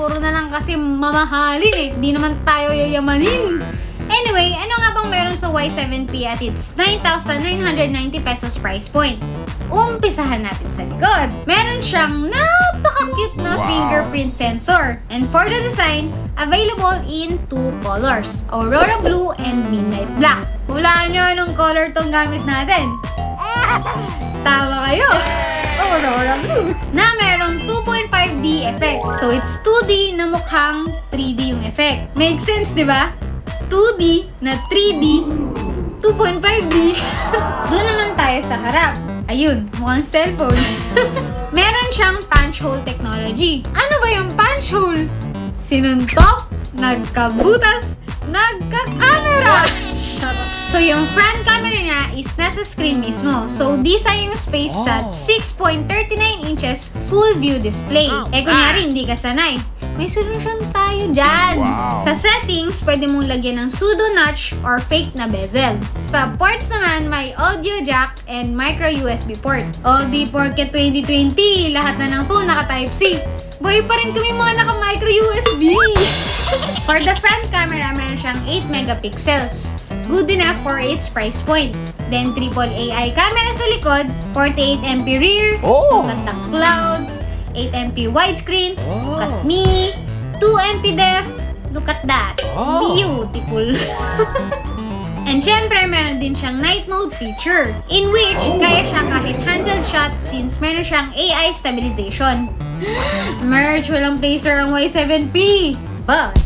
puro na lang kasi mamahalin eh. Di naman tayo yayamanin. Anyway, ano nga bang meron sa Y7P at its 9,990 pesos price point? Umpisahan natin sa likod. Meron siyang napaka-cute na fingerprint sensor. And for the design, available in 2 colors, Aurora Blue and Midnight Black. Hulaan nyo anong color tong gamit natin. Tama kayo! Aurora Blue. Na merong 2.5D effect. So it's 2D na mukhang 3D yung effect. Makes sense, di ba? 2D na 3D, 2.5D. Doon naman tayo sa harap. Ayun, mukhang cellphone. Meron siyang punch hole technology. Ano ba yung punch hole? Sinuntok, nagkabutas, nagka-camera! So yung front camera niya is nasa screen mismo. So di sayang yung space sa 6.39 inches full view display. Kunyari hindi ka sanay. May solution tayo dyan. Sa settings, pwede mong lagyan ng pseudo notch or fake na bezel. Sa ports naman, may audio jack and micro USB port. O di porket 2020, lahat na ng phone naka Type-C. Boy pa rin kami mga naka micro USB. For the front camera, meron siyang 8 megapixels. Good enough for its price point. Then AAA camera sa likod, 48MP rear, look at the clouds, 8MP widescreen, look at me, 2MP def, look at that, beautiful. And syempre, meron din siyang night mode feature, in which kaya siya kahit handheld shot since meron siyang AI stabilization. Merch, walang placer ang Y7P, but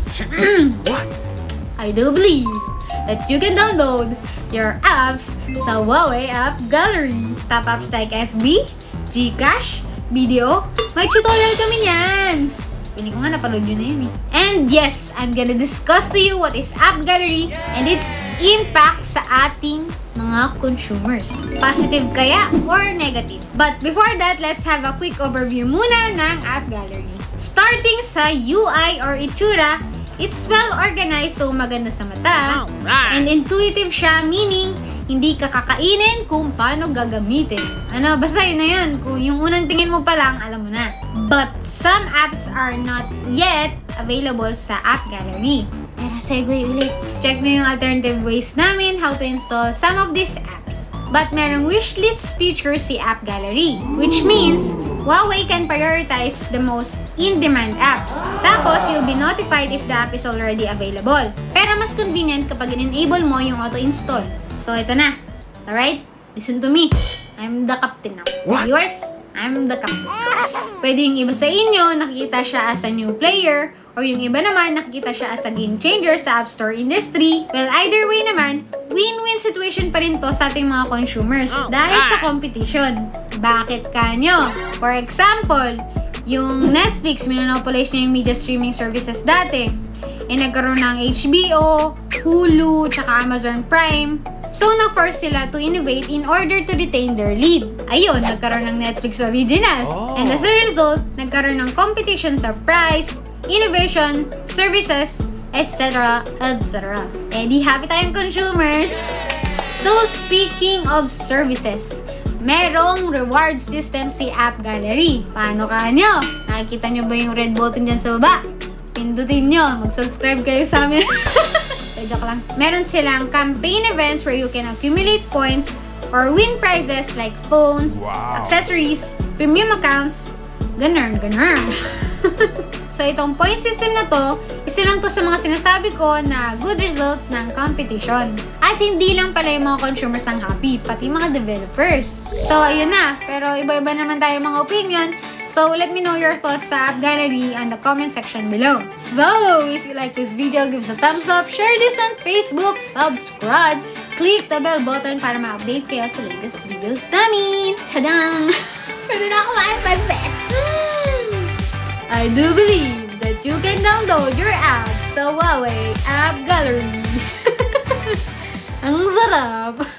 I do believe that you can download your apps sa Huawei App Gallery. Top apps like FB, GCash, Video. May tutorial kami niyan. Piling ko nga napanood yun na yun eh. And yes, I'm gonna discuss to you what is App Gallery and its impact sa ating mga consumers. Positive kaya or negative? But before that, let's have a quick overview muna ng App Gallery. Starting sa UI or itsura, it's well organized, so maganda sa mata. And intuitive siya, meaning hindi ka kakainin kung paano gagamitin. Basta yun na yun. Kung yung unang tingin mo pa lang, alam mo na. But some apps are not yet available sa App Gallery. Pero segue ulit. Check mo yung alternative ways namin how to install some of these apps. But merong wishlist feature si App Gallery, which means Huawei can prioritize the most in-demand apps. Tapos, you'll be notified if the app is already available. Pero mas convenient kapag in-enable mo yung auto-install. So, ito na. Alright? Listen to me. I'm the captain now. What? Yours? I'm the captain. Pwede yung iba sa inyo, nakikita siya as a new player, or yung iba naman, nakikita siya as a game changer sa App Store industry. Well, either way naman, win-win situation pa rin to sa ating mga consumers dahil sa competition. Bakit kanyo? For example, yung Netflix, minonopolize niya yung media streaming services dati. Nagkaroon ng HBO, Hulu, tsaka Amazon Prime. So, na-force sila to innovate in order to retain their lead. Ayun, nagkaroon ng Netflix Originals. And as a result, nagkaroon ng competition sa price, innovation, services, etc. etc. Di happy tayong consumers. So, speaking of services, merong reward system si App Gallery. Paano kanyo? Nakikita nyo ba yung red button dyan sa baba? Pindutin nyo. Mag-subscribe kayo sa amin. Joke lang. Meron silang campaign events where you can accumulate points or win prizes like phones, accessories, premium accounts, ganun. So, itong point system na to, isa lang to sa mga sinasabi ko na good result ng competition. At hindi lang pala yung mga consumers ang happy, pati mga developers. So, ayun na. Pero iba-iba naman tayo mga opinion. So, let me know your thoughts sa App Gallery on the comment section below. So, if you like this video, give us a thumbs up, share this on Facebook, subscribe, click the bell button para ma-update kayo sa latest videos namin. Tadang! Pwede na ako ma-pansin! I do believe that you can download your app sa Huawei App Gallery. Ang sarap!